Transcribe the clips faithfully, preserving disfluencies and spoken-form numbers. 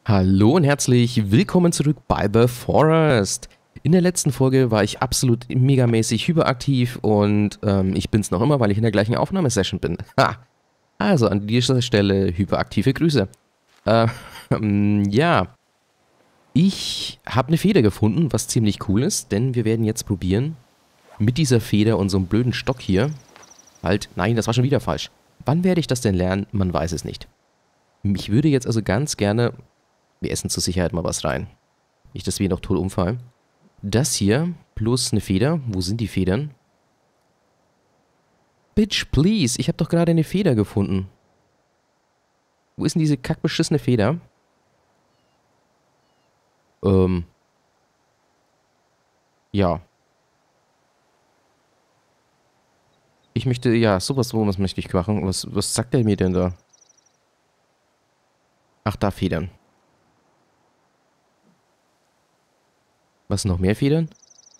Hallo und herzlich willkommen zurück bei The Forest. In der letzten Folge war ich absolut megamäßig hyperaktiv und ähm, ich bin's noch immer, weil ich in der gleichen Aufnahmesession bin. Ha! Also an dieser Stelle hyperaktive Grüße. Äh, ähm, ja, ich habe eine Feder gefunden, was ziemlich cool ist, denn wir werden jetzt probieren, mit dieser Feder und so einem blöden Stock hier, halt, nein, das war schon wieder falsch. Wann werde ich das denn lernen? Man weiß es nicht. Ich würde jetzt also ganz gerne... Wir essen zur Sicherheit mal was rein. Nicht, dass wir noch tot umfallen. Das hier plus eine Feder. Wo sind die Federn? Bitch, please. Ich habe doch gerade eine Feder gefunden. Wo ist denn diese kackbeschissene Feder? Ähm. Ja. Ich möchte, ja, sowas, sowas möchte ich machen. Was, was sagt er mir denn da? Ach, da Federn. Was, noch mehr Federn?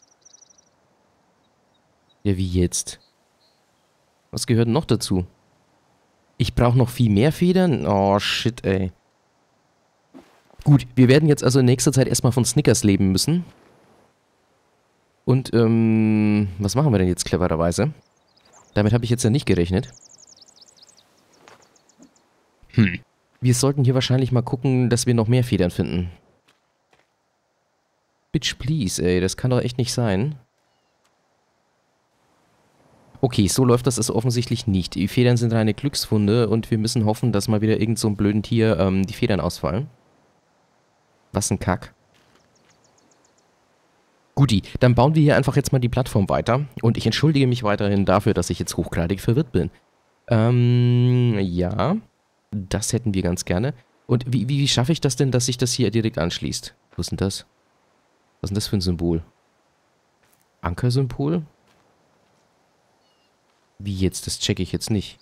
Ja, wie jetzt? Was gehört noch dazu? Ich brauche noch viel mehr Federn? Oh, shit, ey. Gut, wir werden jetzt also in nächster Zeit erstmal von Snickers leben müssen. Und, ähm, was machen wir denn jetzt clevererweise? Damit habe ich jetzt ja nicht gerechnet. Hm. Wir sollten hier wahrscheinlich mal gucken, dass wir noch mehr Federn finden. Bitch, please, ey, das kann doch echt nicht sein. Okay, so läuft das also offensichtlich nicht. Die Federn sind reine Glücksfunde und wir müssen hoffen, dass mal wieder irgend so ein blöden Tier ähm, die Federn ausfallen. Was ein Kack. Guti, dann bauen wir hier einfach jetzt mal die Plattform weiter. Und ich entschuldige mich weiterhin dafür, dass ich jetzt hochgradig verwirrt bin. Ähm, ja. Das hätten wir ganz gerne. Und wie, wie, wie schaffe ich das denn, dass sich das hier direkt anschließt? Wo ist denn das? Was ist denn das für ein Symbol? Ankersymbol? Wie jetzt? Das checke ich jetzt nicht.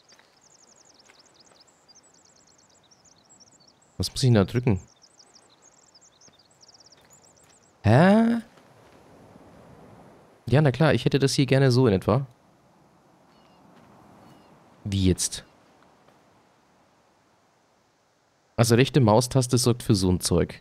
Was muss ich denn da drücken? Hä? Ja, na klar, ich hätte das hier gerne so in etwa. Wie jetzt? Also rechte Maustaste sorgt für so ein Zeug.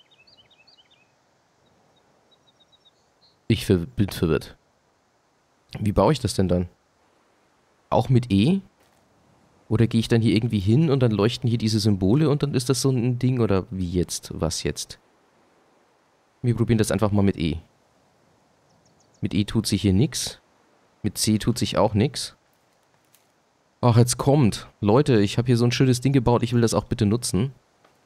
Ich ver- bin verwirrt. Wie baue ich das denn dann? Auch mit E? Oder gehe ich dann hier irgendwie hin und dann leuchten hier diese Symbole und dann ist das so ein Ding? Oder wie jetzt? Was jetzt? Wir probieren das einfach mal mit E. Mit E tut sich hier nichts. Mit C tut sich auch nichts. Ach, jetzt kommt. Leute, ich habe hier so ein schönes Ding gebaut. Ich will das auch bitte nutzen.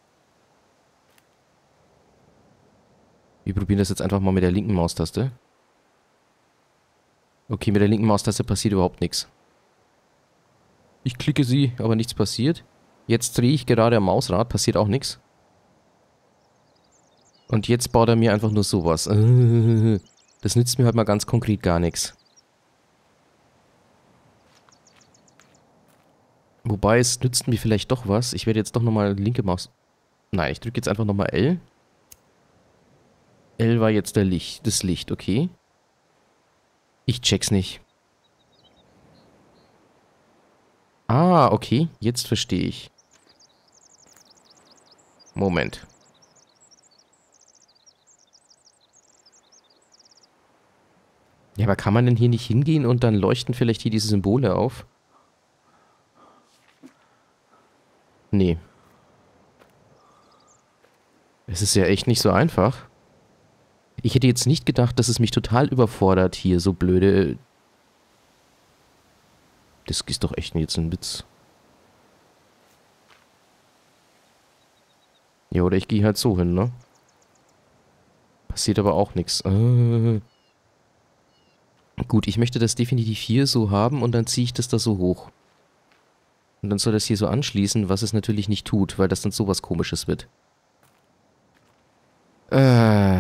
Wir probieren das jetzt einfach mal mit der linken Maustaste. Okay, mit der linken Maustaste passiert überhaupt nichts. Ich klicke sie, aber nichts passiert. Jetzt drehe ich gerade am Mausrad, passiert auch nichts. Und jetzt baut er mir einfach nur sowas. Das nützt mir halt mal ganz konkret gar nichts. Wobei, es nützt mir vielleicht doch was. Ich werde jetzt doch nochmal linke Maus... Nein, ich drücke jetzt einfach nochmal L. L war jetzt der Licht, das Licht, okay. Ich check's nicht. Ah, okay, jetzt verstehe ich. Moment. Ja, aber kann man denn hier nicht hingehen und dann leuchten vielleicht hier diese Symbole auf? Nee. Es ist ja echt nicht so einfach. Ich hätte jetzt nicht gedacht, dass es mich total überfordert, hier so blöde... Das ist doch echt jetzt ein Witz. Ja, oder ich gehe halt so hin, ne? Passiert aber auch nichts. Äh. Gut, ich möchte das definitiv hier so haben und dann ziehe ich das da so hoch. Und dann soll das hier so anschließen, was es natürlich nicht tut, weil das dann sowas Komisches wird. Äh...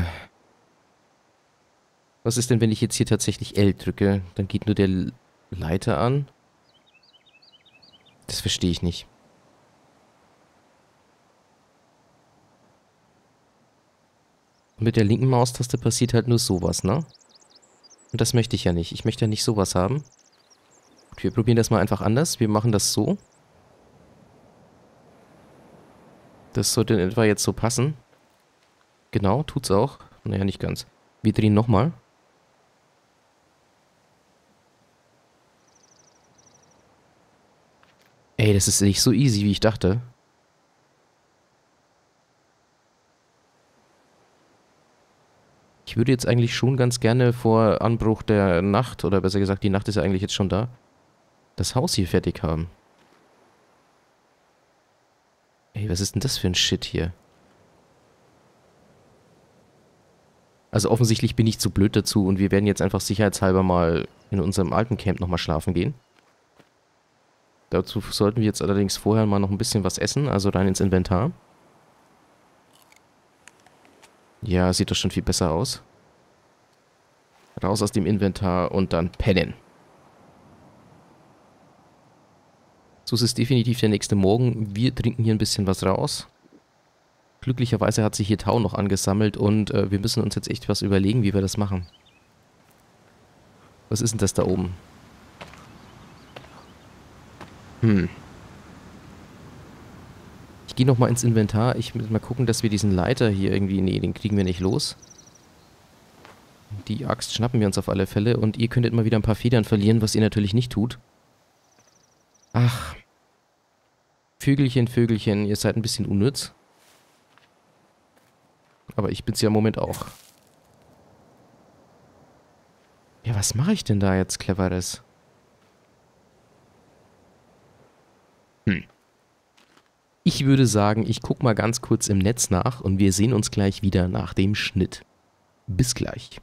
Was ist denn, wenn ich jetzt hier tatsächlich L drücke? Dann geht nur der Leiter an. Das verstehe ich nicht. Und mit der linken Maustaste passiert halt nur sowas, ne? Und das möchte ich ja nicht. Ich möchte ja nicht sowas haben. Gut, wir probieren das mal einfach anders. Wir machen das so. Das sollte in etwa jetzt so passen. Genau, tut's auch. Naja, nicht ganz. Wir drehen nochmal. Ey, das ist nicht so easy, wie ich dachte. Ich würde jetzt eigentlich schon ganz gerne vor Anbruch der Nacht, oder besser gesagt, die Nacht ist ja eigentlich jetzt schon da, das Haus hier fertig haben. Ey, was ist denn das für ein Shit hier? Also offensichtlich bin ich zu blöd dazu und wir werden jetzt einfach sicherheitshalber mal in unserem alten Camp nochmal schlafen gehen. Dazu sollten wir jetzt allerdings vorher mal noch ein bisschen was essen, also rein ins Inventar. Ja, sieht doch schon viel besser aus. Raus aus dem Inventar und dann pennen. So ist es definitiv der nächste Morgen. Wir trinken hier ein bisschen was raus. Glücklicherweise hat sich hier Tau noch angesammelt und äh, wir müssen uns jetzt echt was überlegen, wie wir das machen. Was ist denn das da oben? Hm. Ich gehe nochmal ins Inventar. Ich muss mal gucken, dass wir diesen Leiter hier irgendwie... Nee, den kriegen wir nicht los. Die Axt schnappen wir uns auf alle Fälle und ihr könntet mal wieder ein paar Federn verlieren, was ihr natürlich nicht tut. Ach. Vögelchen, Vögelchen, ihr seid ein bisschen unnütz. Aber ich bin's ja im Moment auch. Ja, was mache ich denn da jetzt Cleveres? Hm. Ich würde sagen, ich guck mal ganz kurz im Netz nach und wir sehen uns gleich wieder nach dem Schnitt. Bis gleich.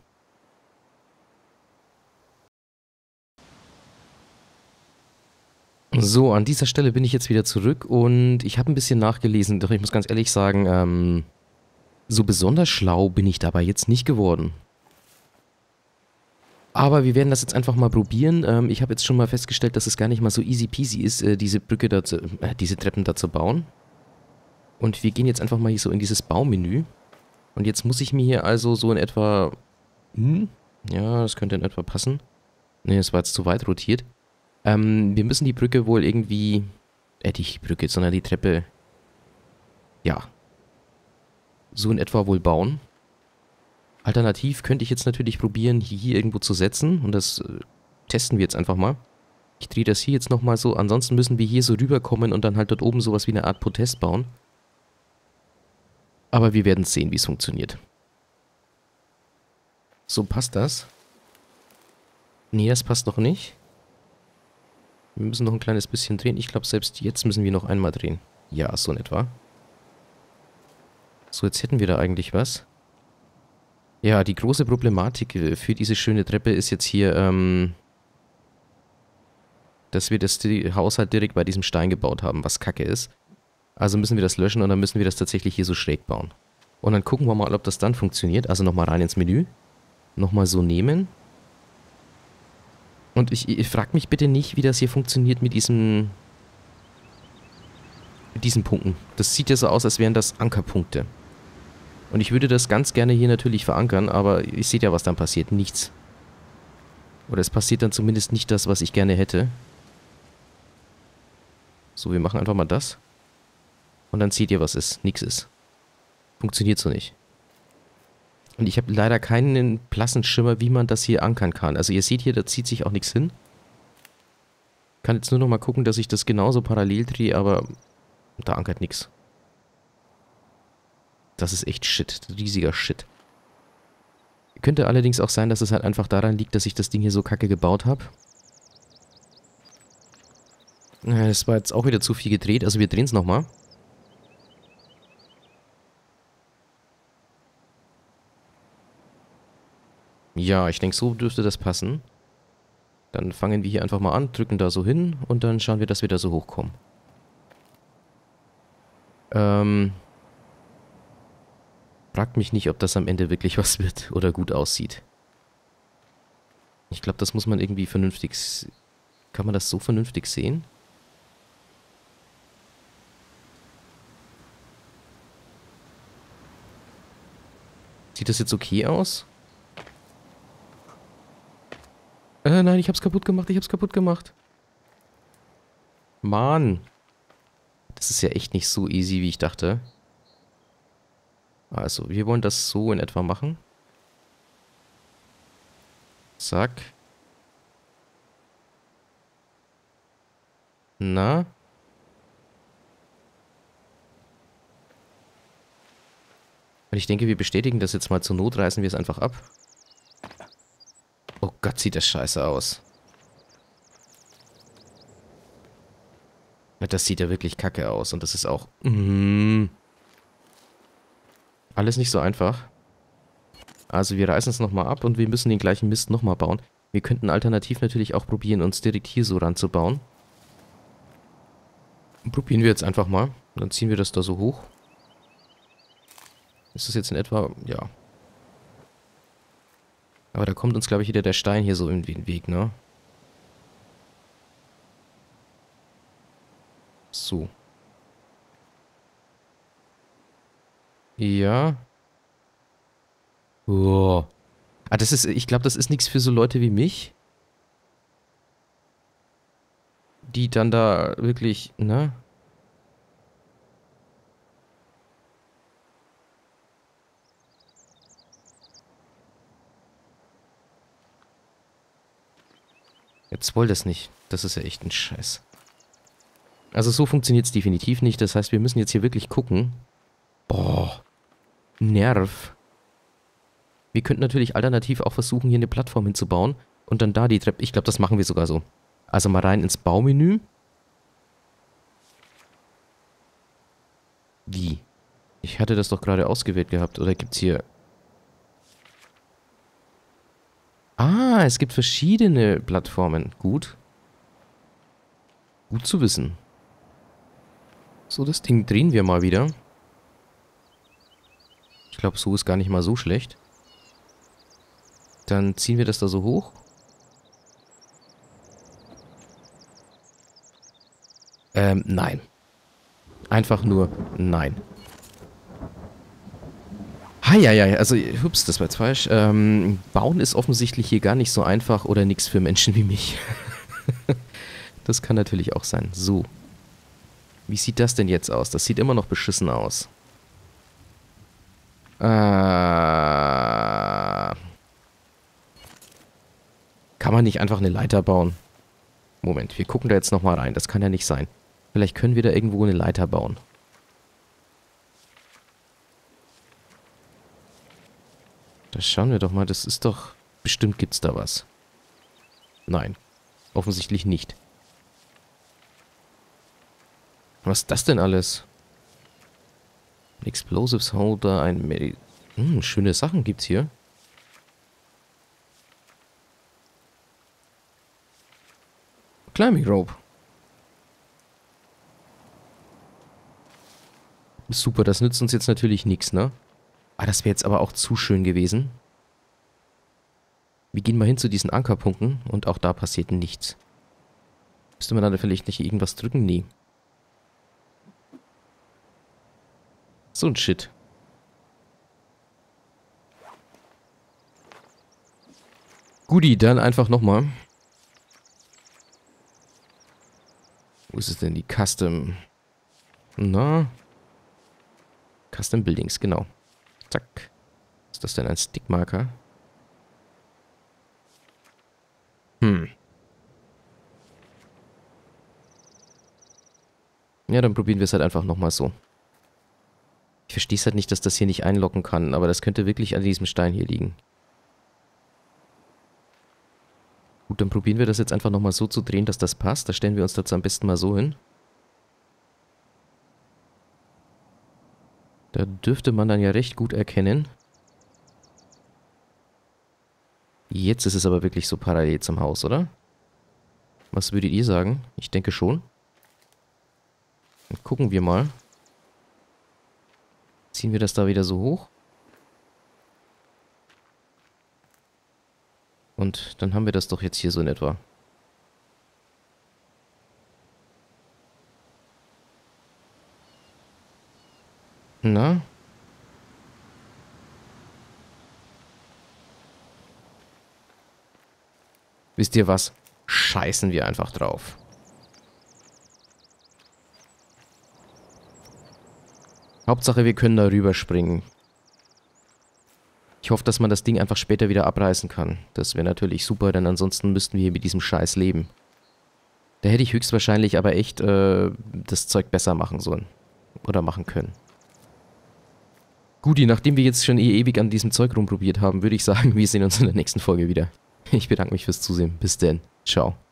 So, an dieser Stelle bin ich jetzt wieder zurück und ich habe ein bisschen nachgelesen, doch ich muss ganz ehrlich sagen, ähm, so besonders schlau bin ich dabei jetzt nicht geworden. Aber wir werden das jetzt einfach mal probieren. Ähm, ich habe jetzt schon mal festgestellt, dass es gar nicht mal so easy peasy ist, äh, diese Brücke da zu, äh, diese Treppen da zu bauen. Und wir gehen jetzt einfach mal hier so in dieses Baumenü. Und jetzt muss ich mir hier also so in etwa... Hm? Ja, das könnte in etwa passen. Ne, das war jetzt zu weit rotiert. Ähm, wir müssen die Brücke wohl irgendwie... Äh, nicht die Brücke, sondern die Treppe... Ja. So in etwa wohl bauen. Alternativ könnte ich jetzt natürlich probieren, hier irgendwo zu setzen. Und das äh, testen wir jetzt einfach mal. Ich drehe das hier jetzt nochmal so. Ansonsten müssen wir hier so rüberkommen und dann halt dort oben sowas wie eine Art Podest bauen. Aber wir werden sehen, wie es funktioniert. So, passt das? Nee, das passt noch nicht. Wir müssen noch ein kleines bisschen drehen. Ich glaube, selbst jetzt müssen wir noch einmal drehen. Ja, so in etwa. So, jetzt hätten wir da eigentlich was. Ja, die große Problematik für diese schöne Treppe ist jetzt hier, ähm, dass wir das Haus halt direkt bei diesem Stein gebaut haben, was kacke ist. Also müssen wir das löschen und dann müssen wir das tatsächlich hier so schräg bauen. Und dann gucken wir mal, ob das dann funktioniert. Also nochmal rein ins Menü. Nochmal so nehmen. Und ich, ich frage mich bitte nicht, wie das hier funktioniert mit diesem... Mit diesen Punkten. Das sieht ja so aus, als wären das Ankerpunkte. Und ich würde das ganz gerne hier natürlich verankern, aber ihr seht ja, was dann passiert. Nichts. Oder es passiert dann zumindest nicht das, was ich gerne hätte. So, wir machen einfach mal das. Und dann seht ihr, was ist. Nix ist. Funktioniert so nicht. Und ich habe leider keinen blassen Schimmer, wie man das hier ankern kann. Also ihr seht hier, da zieht sich auch nichts hin. Ich kann jetzt nur noch mal gucken, dass ich das genauso parallel drehe, aber da ankert nichts. Das ist echt Shit. Riesiger Shit. Könnte allerdings auch sein, dass es halt einfach daran liegt, dass ich das Ding hier so kacke gebaut habe. Das war jetzt auch wieder zu viel gedreht, also wir drehen es nochmal. Ja, ich denke, so dürfte das passen. Dann fangen wir hier einfach mal an, drücken da so hin und dann schauen wir, dass wir da so hochkommen. Ähm... Fragt mich nicht, ob das am Ende wirklich was wird oder gut aussieht. Ich glaube, das muss man irgendwie vernünftig... Kann man das so vernünftig sehen? Sieht das jetzt okay aus? Äh, nein, ich hab's kaputt gemacht, ich hab's kaputt gemacht. Mann. Das ist ja echt nicht so easy, wie ich dachte. Also, wir wollen das so in etwa machen. Zack. Na? Und ich denke, wir bestätigen das jetzt mal. Zur Not reißen wir es einfach ab. Oh Gott, sieht das scheiße aus. Das sieht ja wirklich kacke aus. Und das ist auch... Mm, alles nicht so einfach. Also wir reißen es nochmal ab und wir müssen den gleichen Mist nochmal bauen. Wir könnten alternativ natürlich auch probieren, uns direkt hier so ranzubauen. Probieren wir jetzt einfach mal. Dann ziehen wir das da so hoch. Ist das jetzt in etwa... Ja. Aber da kommt uns, glaube ich, wieder der Stein hier so in den Weg, ne? So. Ja. Oh. Ah, das ist... Ich glaube, das ist nichts für so Leute wie mich. Die dann da wirklich, ne? Jetzt wollt das nicht. Das ist ja echt ein Scheiß. Also so funktioniert es definitiv nicht. Das heißt, wir müssen jetzt hier wirklich gucken. Boah. Nerv. Wir könnten natürlich alternativ auch versuchen, hier eine Plattform hinzubauen. Und dann da die Treppe. Ich glaube, das machen wir sogar so. Also mal rein ins Baumenü. Wie? Ich hatte das doch gerade ausgewählt gehabt. Oder gibt's hier... Ah, es gibt verschiedene Plattformen. Gut. Gut zu wissen. So, das Ding drehen wir mal wieder. Ich glaube, so ist gar nicht mal so schlecht. Dann ziehen wir das da so hoch. Ähm, nein. Einfach nur nein. Heieiei, also, hups, das war jetzt falsch. Ähm, bauen ist offensichtlich hier gar nicht so einfach oder nichts für Menschen wie mich. Das kann natürlich auch sein. So. Wie sieht das denn jetzt aus? Das sieht immer noch beschissen aus. Äh... Kann man nicht einfach eine Leiter bauen? Moment, wir gucken da jetzt nochmal rein. Das kann ja nicht sein. Vielleicht können wir da irgendwo eine Leiter bauen. Das schauen wir doch mal. Das ist doch... Bestimmt gibt's da was. Nein. Offensichtlich nicht. Was ist das denn alles? Ein Explosives Holder, ein Medi... Hm, schöne Sachen gibt's hier. Climbing Rope. Super, das nützt uns jetzt natürlich nichts, ne? Ah, das wäre jetzt aber auch zu schön gewesen. Wir gehen mal hin zu diesen Ankerpunkten und auch da passiert nichts. Müsste man dann vielleicht nicht irgendwas drücken? Nee. So ein Shit. Guti, dann einfach nochmal. Wo ist es denn? Die Custom... Na? Custom Buildings, genau. Zack. Ist das denn ein Stickmarker? Hm. Ja, dann probieren wir es halt einfach nochmal so. Ich verstehe es halt nicht, dass das hier nicht einloggen kann, aber das könnte wirklich an diesem Stein hier liegen. Gut, dann probieren wir das jetzt einfach nochmal so zu drehen, dass das passt. Da stellen wir uns dazu am besten mal so hin. Da dürfte man dann ja recht gut erkennen. Jetzt ist es aber wirklich so parallel zum Haus, oder? Was würdet ihr sagen? Ich denke schon. Dann gucken wir mal. Ziehen wir das da wieder so hoch. Und dann haben wir das doch jetzt hier so in etwa. Na? Wisst ihr was? Scheißen wir einfach drauf. Hauptsache, wir können da rüberspringen. Ich hoffe, dass man das Ding einfach später wieder abreißen kann. Das wäre natürlich super, denn ansonsten müssten wir hier mit diesem Scheiß leben. Da hätte ich höchstwahrscheinlich aber echt äh, das Zeug besser machen sollen. Oder machen können. Guti, nachdem wir jetzt schon eh ewig an diesem Zeug rumprobiert haben, würde ich sagen, wir sehen uns in der nächsten Folge wieder. Ich bedanke mich fürs Zusehen. Bis denn. Ciao.